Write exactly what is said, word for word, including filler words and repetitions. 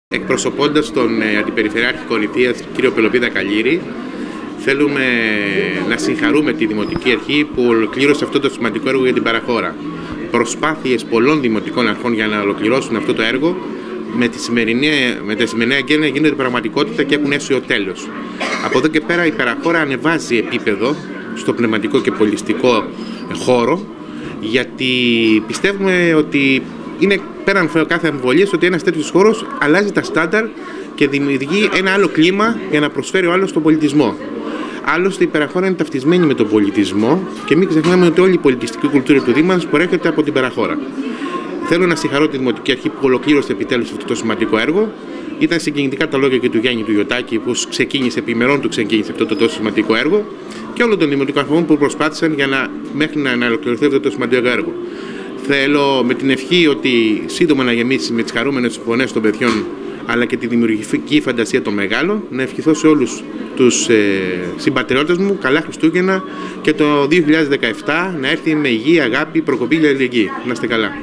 Εκπροσωπώντας τον ε, Αντιπεριφερειάρχη Κορινθίας, κύριο Πελοπίδα Καλήρη, θέλουμε να συγχαρούμε τη Δημοτική Αρχή που ολοκλήρωσε αυτό το σημαντικό έργο για την παραχώρα. Προσπάθειες πολλών δημοτικών αρχών για να ολοκληρώσουν αυτό το έργο με τη σημερινή, με τη σημερινή αγγέλια γίνεται πραγματικότητα και έχουν έσει ο τέλος. Από εδώ και πέρα η παραχώρα ανεβάζει επίπεδο στο πνευματικό και πολιτιστικό χώρο, γιατί πιστεύουμε ότι είναι πέραν κάθε αμφιβολίας ότι ένας τέτοιος χώρος αλλάζει τα στάνταρ και δημιουργεί ένα άλλο κλίμα για να προσφέρει ο άλλος τον πολιτισμό. Άλλωστε, η παραχώρα είναι ταυτισμένη με τον πολιτισμό και μην ξεχνάμε ότι όλη η πολιτιστική κουλτούρα του Δήμου μας προέρχεται από την παραχώρα. Θέλω να συγχαρώ τη Δημοτική Αρχή που ολοκλήρωσε επιτέλους αυτό το σημαντικό έργο. Ήταν συγκινητικά τα λόγια και του Γιάννη του Ιωτάκη που ξεκίνησε, επιμερών του ξεκίνησε αυτό το τόσο σημαντικό έργο, και όλων των δημοτικών αρχών που προσπάθησαν για να, μέχρι να, να ολοκληρωθεί αυτό το σημαντικό έργο. Θέλω με την ευχή ότι σύντομα να γεμίσει με τις χαρούμενες φωνές των παιδιών αλλά και τη δημιουργική φαντασία των μεγάλων, να ευχηθώ σε όλους τους ε, συμπατριώτες μου καλά Χριστούγεννα και το δύο χιλιάδες δεκαεπτά να έρθει με υγεία, αγάπη, προκοπή και αλληλεγγύη. Να είστε καλά.